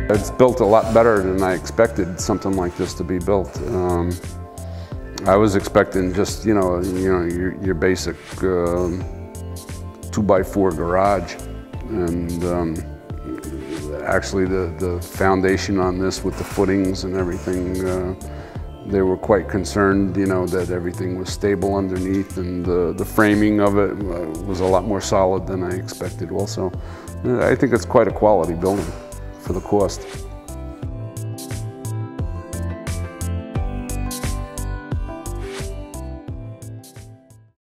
It's built a lot better than I expected something like this to be built. I was expecting just your basic 2x4 garage, and actually the foundation on this with the footings and everything, they were quite concerned, that everything was stable underneath, and the framing of it was a lot more solid than I expected also. I think it's quite a quality building for the cost.